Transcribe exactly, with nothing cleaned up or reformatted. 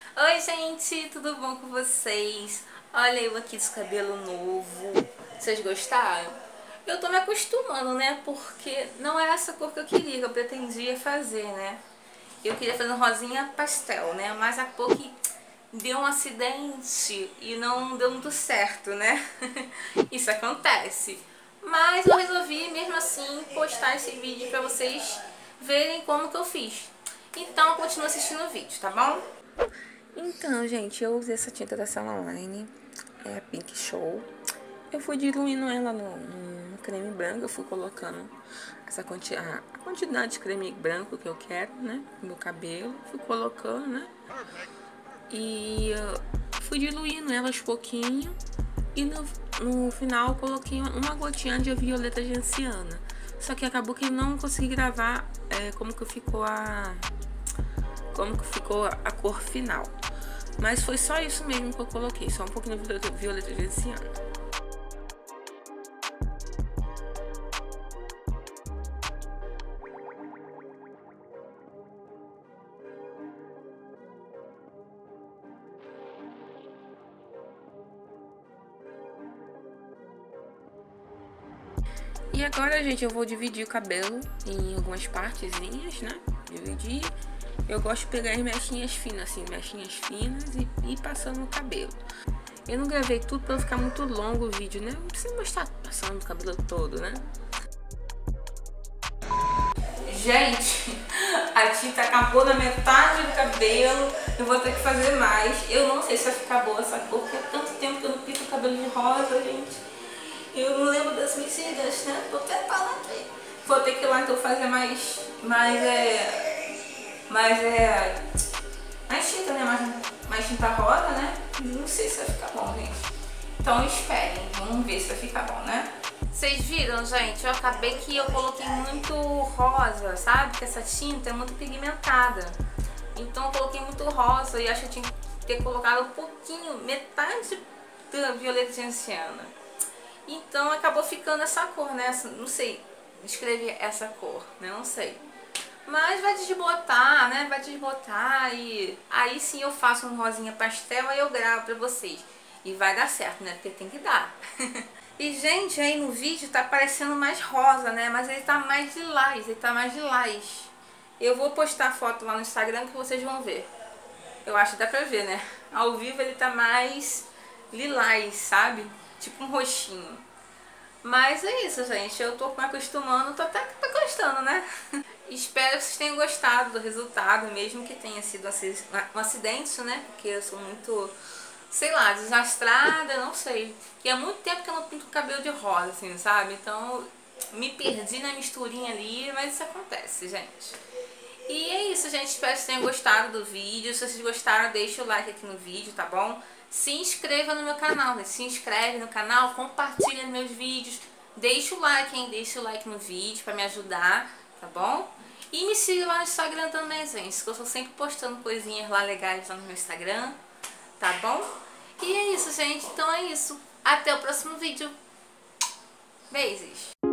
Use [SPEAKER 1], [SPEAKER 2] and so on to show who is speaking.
[SPEAKER 1] Oi gente, tudo bom com vocês? Olha eu aqui de cabelo novo. Vocês gostaram? Eu tô me acostumando, né? Porque não é essa cor que eu queria, que eu pretendia fazer, né? Eu queria fazer um rosinha pastel, né? Mas acabou que deu um acidente e não deu muito certo, né? Isso acontece. Mas eu resolvi mesmo assim postar esse vídeo pra vocês verem como que eu fiz. Então continua assistindo o vídeo, tá bom? Então, gente, eu usei essa tinta da Salaline, é a Pink Show. Eu fui diluindo ela no, no creme branco, eu fui colocando essa quanti a, a quantidade de creme branco que eu quero, né, no meu cabelo. Fui colocando, né, e uh, fui diluindo ela aos pouquinho. E no, no final coloquei uma gotinha de violeta genciana. Só que acabou que eu não consegui gravar é, como que ficou a... como que ficou a cor final. Mas foi só isso mesmo que eu coloquei, só um pouquinho de violeta, violeta genciana. E agora, gente, eu vou dividir o cabelo em algumas partezinhas, né? Dividir. Eu gosto de pegar as mechinhas finas, assim, mechinhas finas e ir passando no cabelo. Eu não gravei tudo pra não ficar muito longo o vídeo, né? Não precisa mostrar passando o cabelo todo, né? Gente, a tinta acabou na metade do cabelo. Eu vou ter que fazer mais. Eu não sei se vai ficar boa essa cor, porque é tanto tempo que eu não pinto o cabelo de rosa, gente. Eu não lembro das medidas, né? Tô tentando aqui. Vou ter que ir lá então fazer mais... Mais é... Mais é... Mais tinta, né? Mais, mais tinta rosa, né? Não sei se vai ficar bom, gente. Então esperem. Vamos ver se vai ficar bom, né? Vocês viram, gente? Eu acabei que eu coloquei muito rosa, sabe? Porque essa tinta é muito pigmentada. Então eu coloquei muito rosa e acho que eu tinha que ter colocado um pouquinho, metade da violeta genciana. Então acabou ficando essa cor, né? Não sei descrever essa cor, né? Não sei. Mas vai desbotar, né? Vai desbotar e aí sim eu faço um rosinha pastel e eu gravo pra vocês. E vai dar certo, né? Porque tem que dar. E, gente, aí no vídeo tá parecendo mais rosa, né? Mas ele tá mais lilás, ele tá mais lilás. Eu vou postar foto lá no Instagram que vocês vão ver. Eu acho que dá pra ver, né? Ao vivo ele tá mais lilás, sabe? Tipo um roxinho. Mas é isso, gente. Eu tô me acostumando, tô até tô gostando, né? Espero que vocês tenham gostado do resultado, mesmo que tenha sido um acidente, né? Porque eu sou muito... sei lá, desastrada, não sei. E há muito tempo que eu não pinto o cabelo de rosa, assim, sabe? Então, me perdi na misturinha ali, mas isso acontece, gente. E é isso, gente. Espero que vocês tenham gostado do vídeo. Se vocês gostaram, deixa o like aqui no vídeo, tá bom? Se inscreva no meu canal, né? Se inscreve no canal, compartilha meus vídeos. Deixa o like, hein? Deixa o like no vídeo pra me ajudar, tá bom? E me siga lá no Instagram também, gente, que eu tô sempre postando coisinhas lá legais lá no meu Instagram, tá bom? E é isso, gente. Então é isso. Até o próximo vídeo. Beijos.